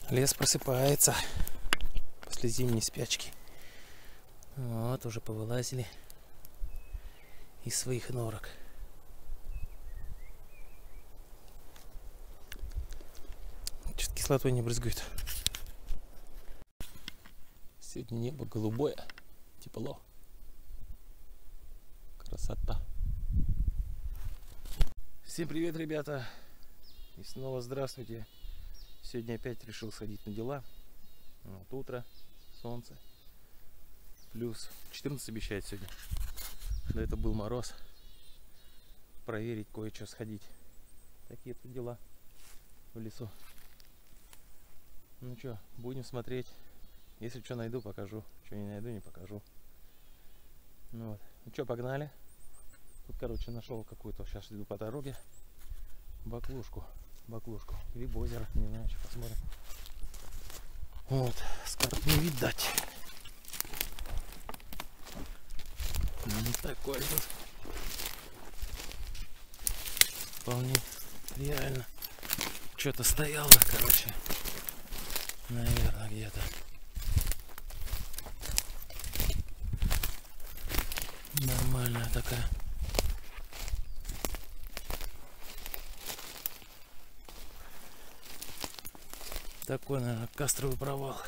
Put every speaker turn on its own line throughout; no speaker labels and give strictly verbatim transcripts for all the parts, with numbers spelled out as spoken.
Лес просыпается после зимней спячки. Вот, уже повылазили из своих норок. Что-то кислотой не брызгают. Сегодня небо голубое, тепло. Красота. Всем привет, ребята. И снова здравствуйте. Сегодня опять решил сходить на дела. Вот утро, солнце. Плюс четырнадцать обещает сегодня. До этого был мороз. Проверить кое-что, сходить. Такие-то дела в лесу. Ну что, будем смотреть. Если что найду, покажу. Что не найду, не покажу. Ну вот. Ну что, погнали. Тут, короче, нашел какую-то, сейчас иду по дороге, баклушку. Баклушку. Либо озеро, не знаю, что посмотрим. Вот, с карт не видать. Ну, такой тут. Вполне реально. Что-то стояло, короче. Наверное, где-то. Нормальная такая. Такой, наверное, кастровый провал.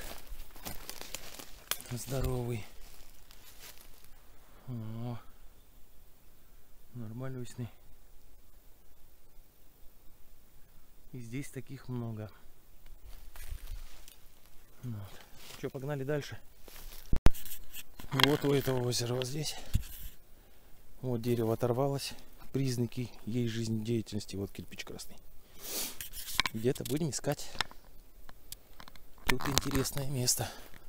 Здоровый. О, нормалюсный. И здесь таких много. Вот. Что, погнали дальше. Вот у этого озера вот здесь. Вот дерево оторвалось. Признаки ей жизнедеятельности. Вот кирпич красный. Где-то будем искать. Тут интересное место.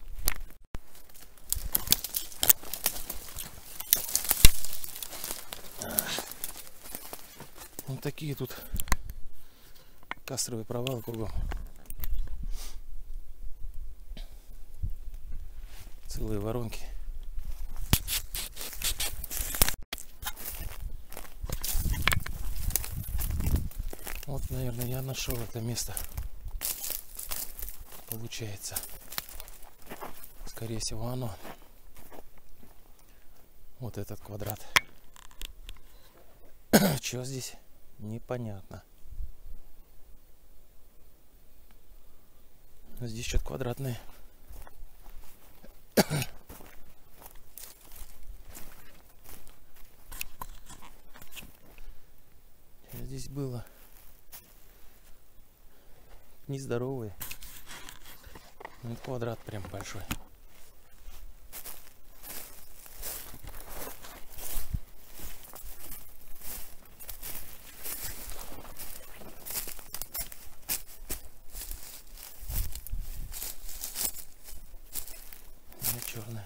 Вот такие тут кастровые провалы кругом. Целые воронки. Вот, наверное, я нашел это место. Получается. Скорее всего, оно. Вот этот квадрат. Что здесь? Непонятно. Здесь что-то квадратное. Что здесь было? Нездоровые. Ну, это квадрат прям большой. Черная.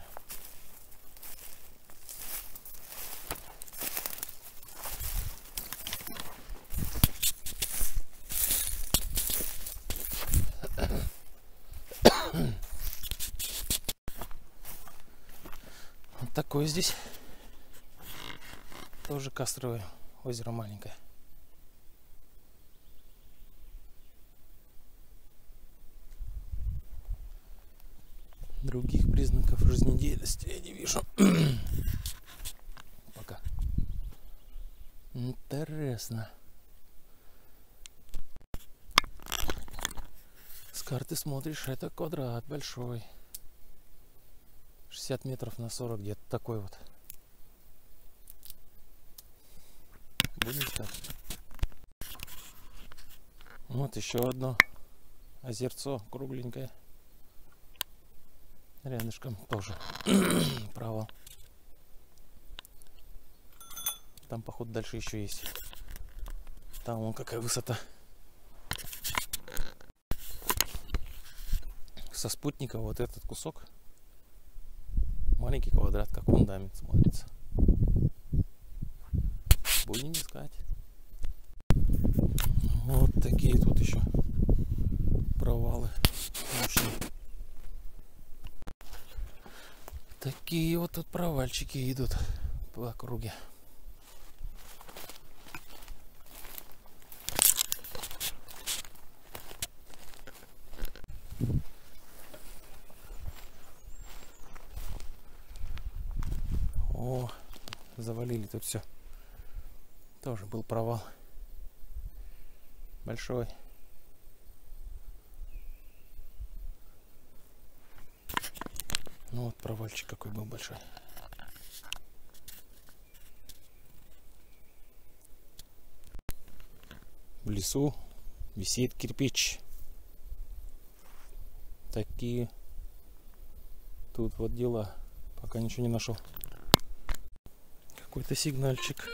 Вот такое здесь. Тоже кастровое озеро маленькое. Других признаков жизнедеятельности я не вижу. Пока. Интересно. С карты смотришь, это квадрат большой. шестьдесят метров на сорок, где-то такой вот. Будем искать. Вот еще одно озерцо кругленькое. Рядышком тоже провал. Там, походу, дальше еще есть. Там вон какая высота. Со спутника вот этот кусок. Маленький квадрат, как фундамент смотрится. Будем искать. Вот такие тут еще провалы. Такие вот тут провальчики идут по округе. завалили тут все. Тоже был провал. Большой. Ну вот провальчик какой был большой. В лесу висит кирпич. Такие тут вот дела. Пока ничего не нашел. Какой-то сигнальчик.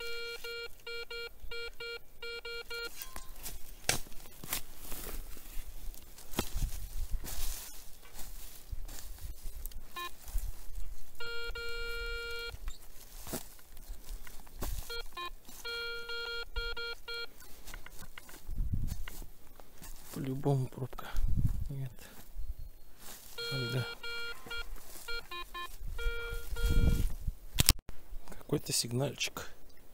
По-любому пробка. Нет. Фольга. Какой-то сигнальчик.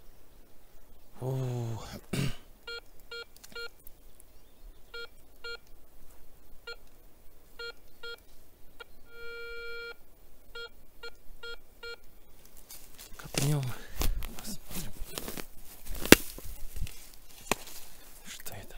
О. Копнем. Посмотрим. Что это?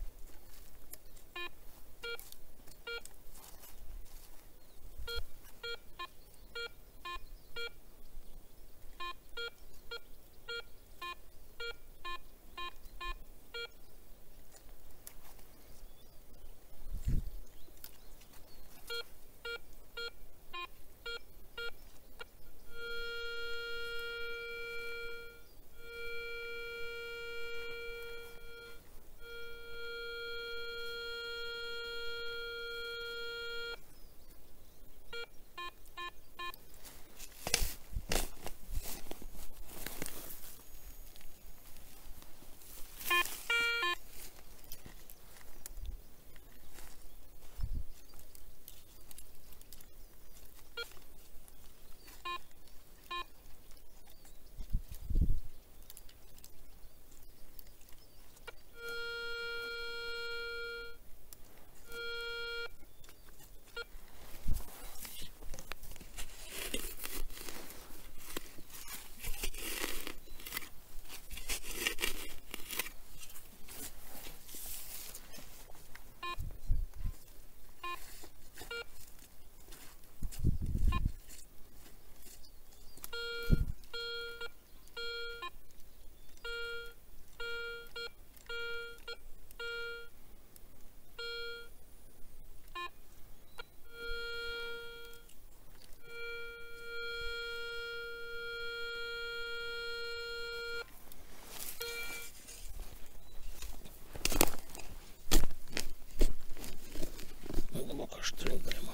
Что ли, прямо?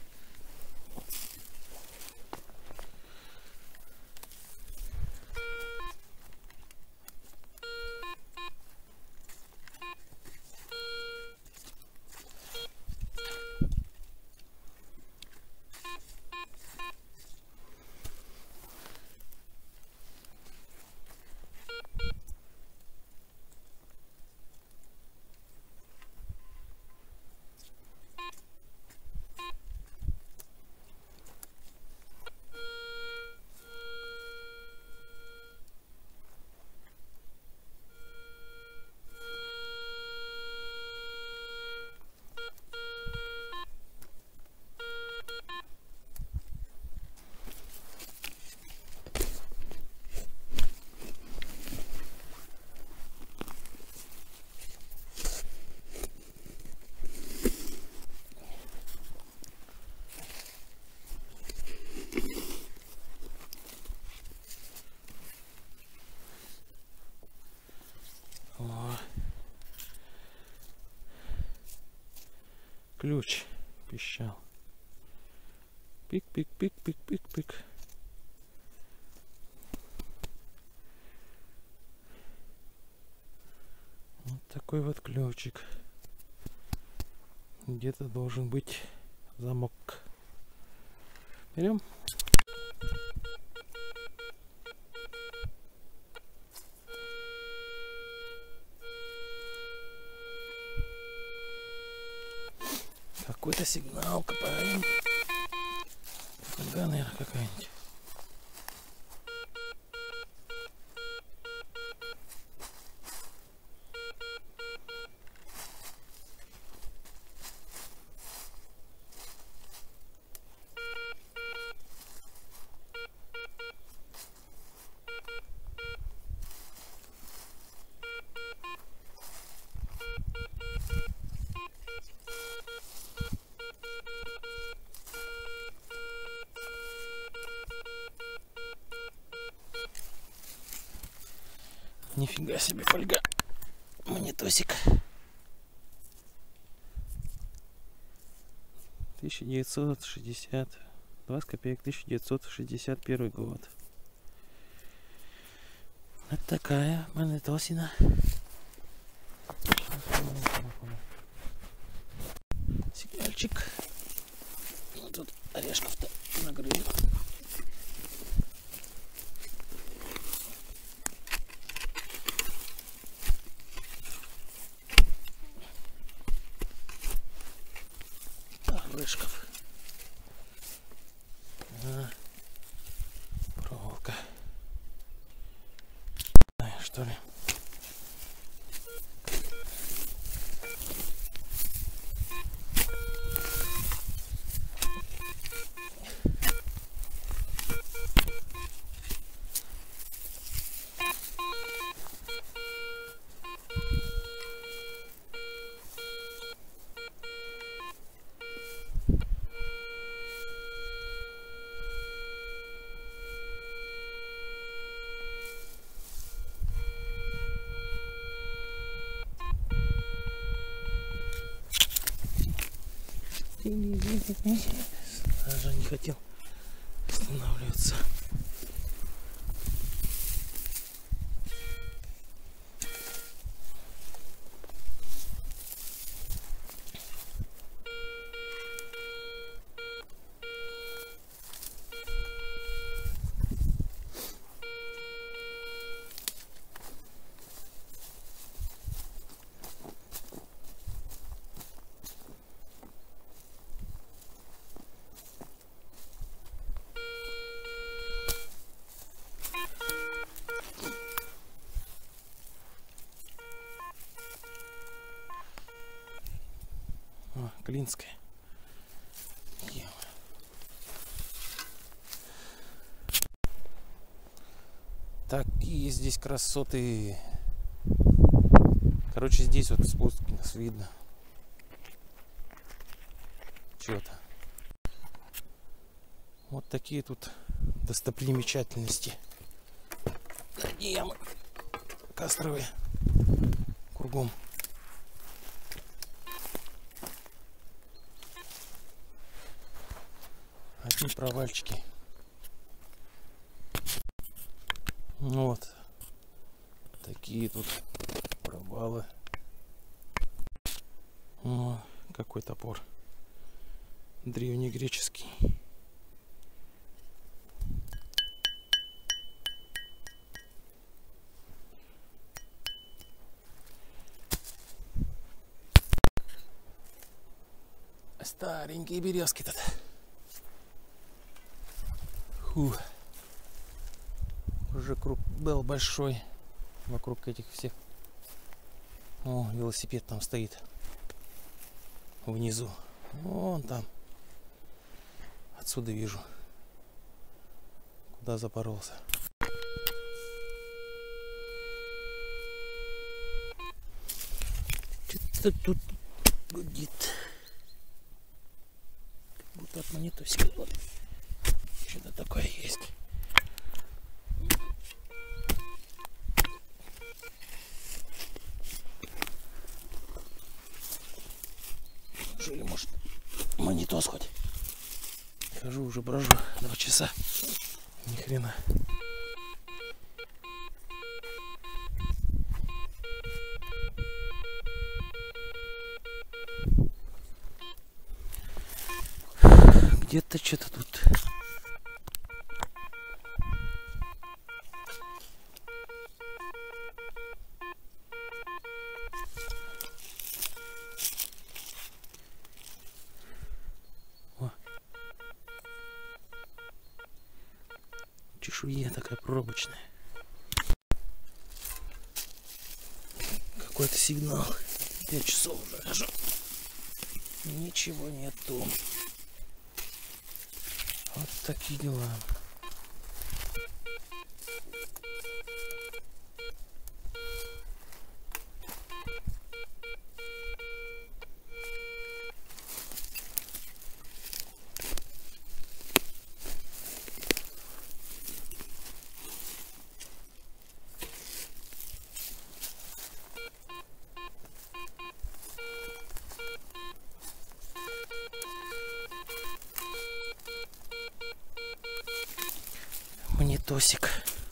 Ключ пищал. Пик-пик-пик-пик-пик-пик. Вот такой вот ключик. Где-то должен быть замок. Берем. Какой-то сигнал копаем. Фольга, наверное, какая-нибудь. Нифига себе фольга. Монитосик. тысяча девятьсот шестьдесят. двадцать копеек. тысяча девятьсот шестьдесят первый год. Вот такая монитосина. Сигнальчик. Ну, тут орешков-то нагрызли. Орешков. А, проволока. Что ли? Даже не хотел останавливаться. Клинская. Такие здесь красоты. Короче, здесь вот спуск нас видно. Что-то. Вот такие тут достопримечательности. Ямы кастровые. Кругом. Одни провальчики. Вот. Такие тут провалы. О, какой топор. Древнегреческий. Старенькие березки тут. Фу. Уже круг был большой вокруг этих всех. О, велосипед там стоит внизу. Вон там. Отсюда вижу, куда запоролся. Что-то тут гудит. Как будто от монитосика. Вот. Что-то такое есть. Или может монитос хоть. Хожу уже, брожу два часа. Ни хрена. Где-то что-то тут. Чешуя такая пробочная. Какой-то сигнал. Пять часов уже хожу. Ничего нету. Вот такие дела. Монетосик.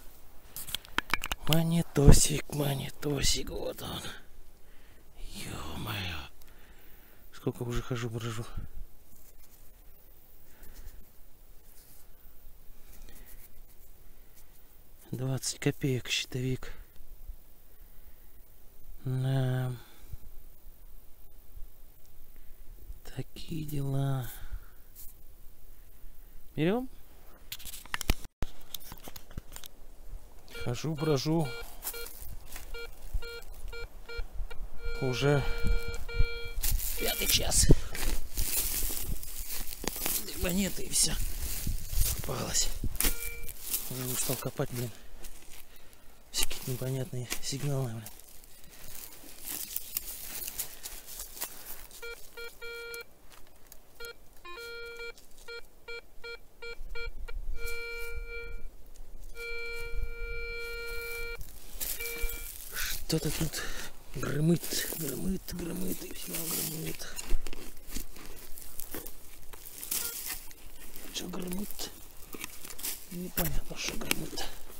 Монетосик, монетосик, вот он. Ё-моё. Сколько уже хожу, брожу. двадцать копеек щитовик. Да. Такие дела. Берем? Хожу, брожу. Уже пятый час. Две монеты и все. Попалась. Уже не стал копать, блин. Всякие непонятные сигналы, блин. Что-то тут громыт, громыт, громыт и все громыт. Что громыт? Непонятно, что громыт.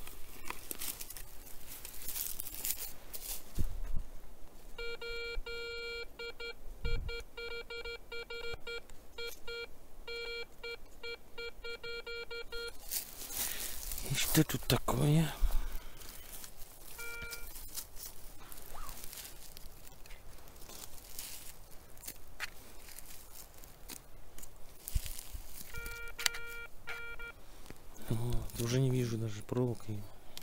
И что тут такое? Вот, уже не вижу даже проволоки.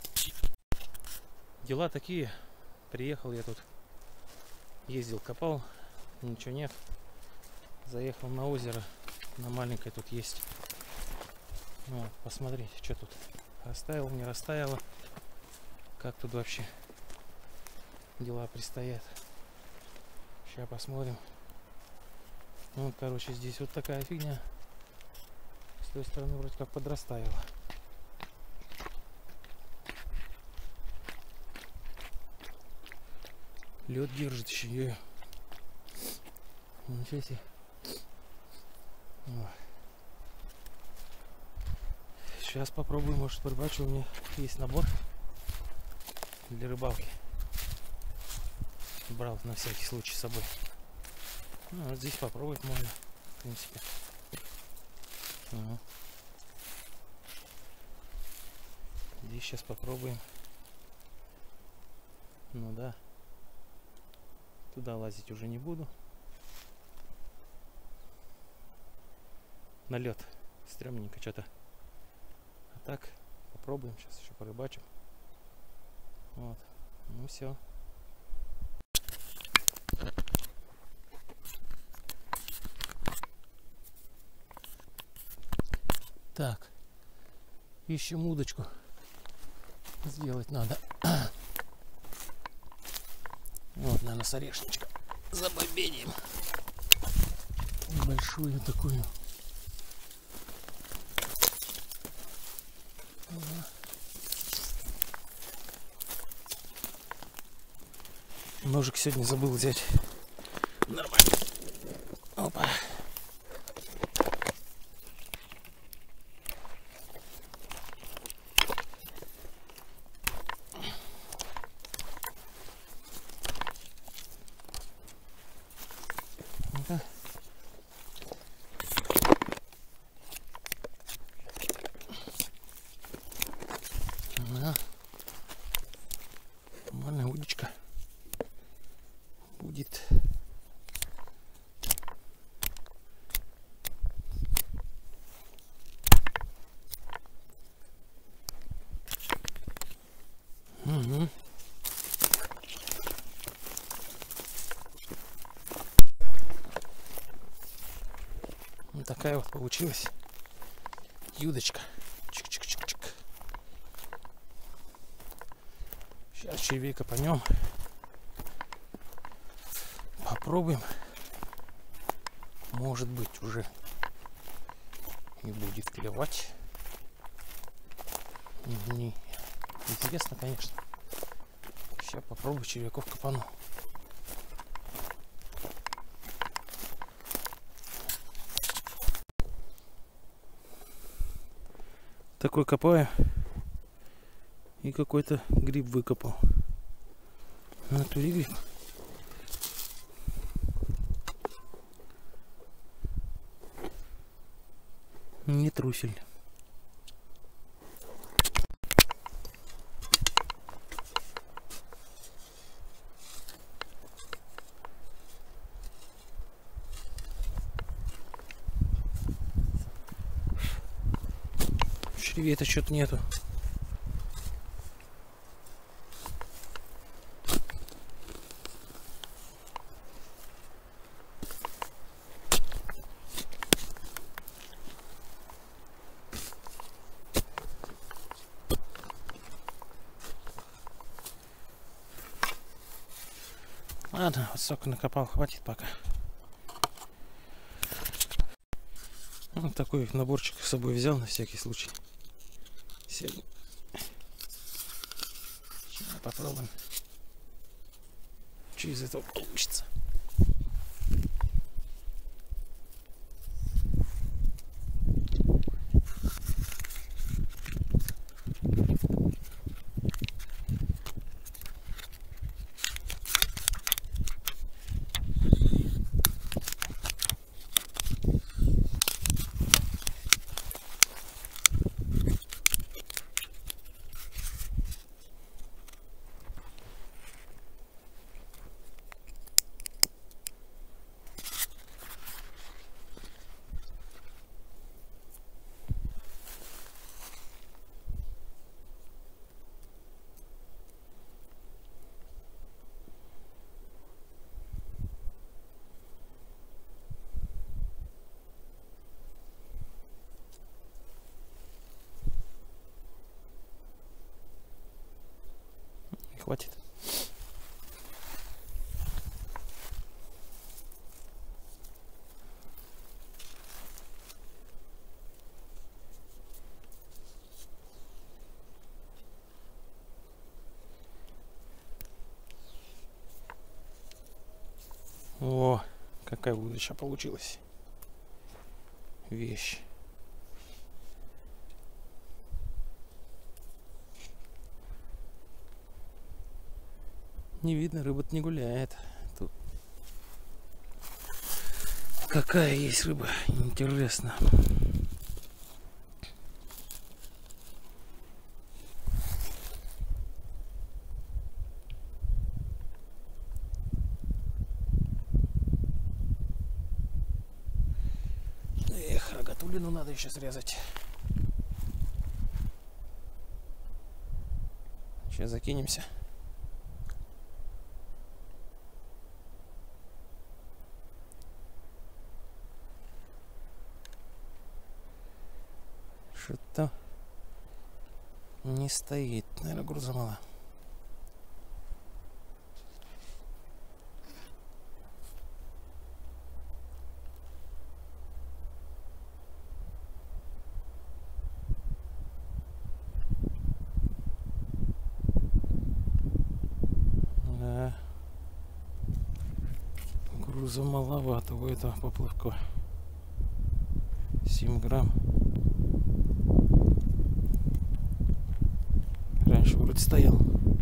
Дела такие. Приехал я тут. Ездил, копал. Ничего нет. Заехал на озеро. На маленькое тут есть. Вот, посмотрите, что тут. Растаяло, не растаяло. Как тут вообще дела предстоят. Сейчас посмотрим. Вот, короче, здесь вот такая фигня. С той стороны вроде как подрастаяло. Лед держит еще ее. Ничего себе. Сейчас попробуем, может, порыбачу. У меня есть набор для рыбалки. Брал на всякий случай с собой. Ну, вот здесь попробовать можно, в принципе. Ага. Здесь сейчас попробуем. Ну да. Туда лазить уже не буду. На лед. Стремненько что-то. А так, попробуем. Сейчас еще порыбачим. Вот. Ну все. Так. Ищем удочку. Сделать надо. Вот, наверное, с орешничка. Забобеним. Большую такую. Ножик сегодня забыл взять. Нормально. Опа. Ну-ка. Да. Нормальная удочка будет. Угу. Вот такая вот получилась удочка. Чик-чик-чик-чик. Сейчас червей копанем. Попробуем. Может быть, уже и будет клевать. Не интересно, конечно. Сейчас попробую червяков копану. Такой копаю. И какой-то гриб выкопал. В натуре гриб. Не трусель. В чреве-то что-то нету. Ладно, вот столько накопал, хватит пока. Вот такой наборчик с собой взял на всякий случай. Сегодня. Сейчас попробуем, что из этого получится. Хватит. О, какая удача получилась. Вещь. Не видно, рыба-то не гуляет. Тут какая есть рыба, интересно. Эх, рогатулину надо еще срезать. Сейчас закинемся. Что-то не стоит, наверное, груза мало. Да. Груза маловато у этого поплавка. семь грамм. Раньше вроде стоял.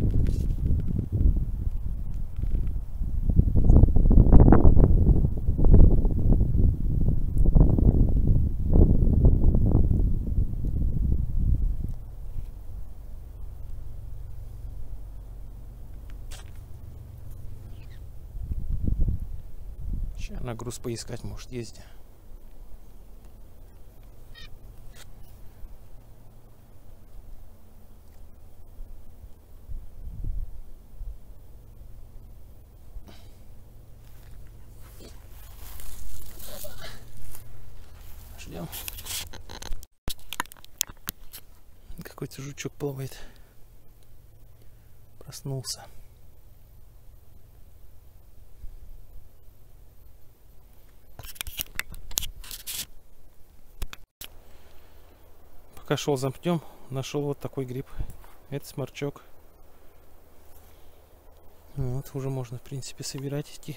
Сейчас на груз поискать, может, есть. Ждем. Какой-то жучок плавает. Проснулся. Пока шел замкнем, нашел вот такой гриб. Это сморчок. Вот, уже можно, в принципе, собирать идти.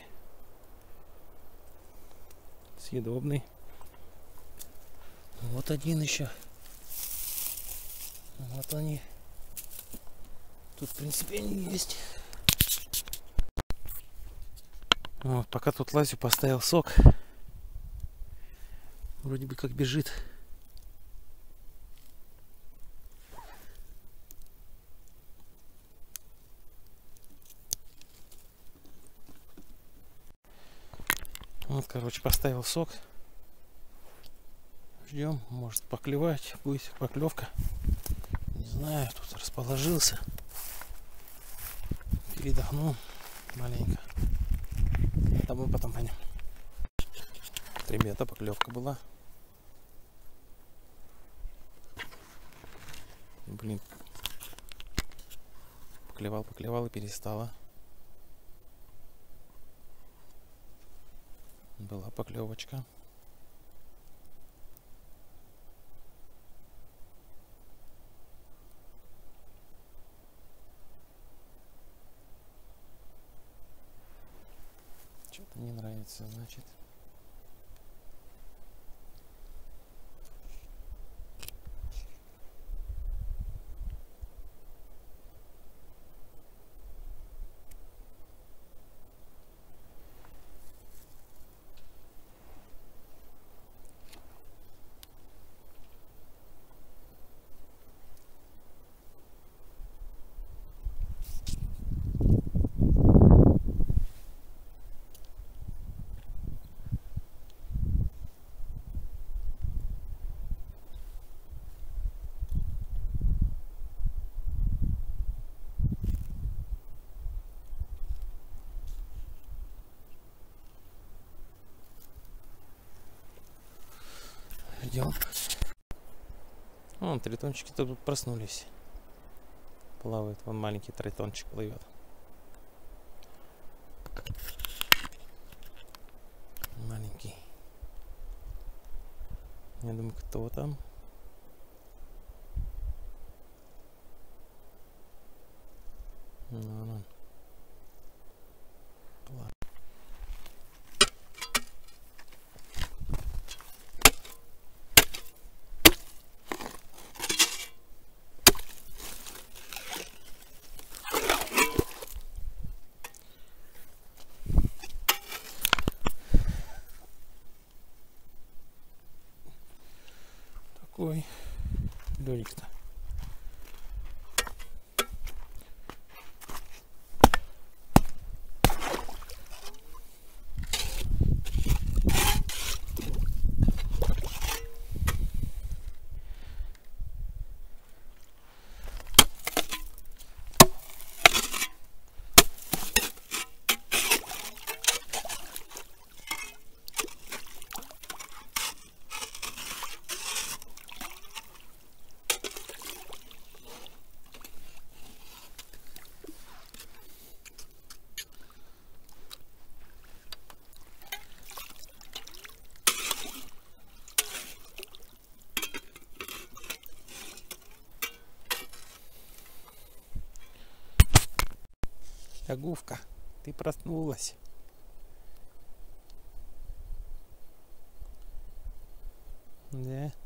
Съедобный. Вот один еще. Вот они. Тут, в принципе, они есть. Вот, пока тут лазю, поставил сок. Вроде бы как бежит. Вот, короче, поставил сок. Ждем, может поклевать, будет поклевка. Не знаю, тут расположился. Передохну маленько. Там мы потом пойдем. Ребята, поклевка была. Блин. Поклевал, поклевал и перестала. Была поклевочка. Что-то не нравится, значит. Идем. Вон тритончики тут проснулись. Плавает. Вон маленький тритончик плывет. Маленький. Я думаю, кто там? Ну, ну. Такой лёдик-то. Ягувка, ты проснулась. Да.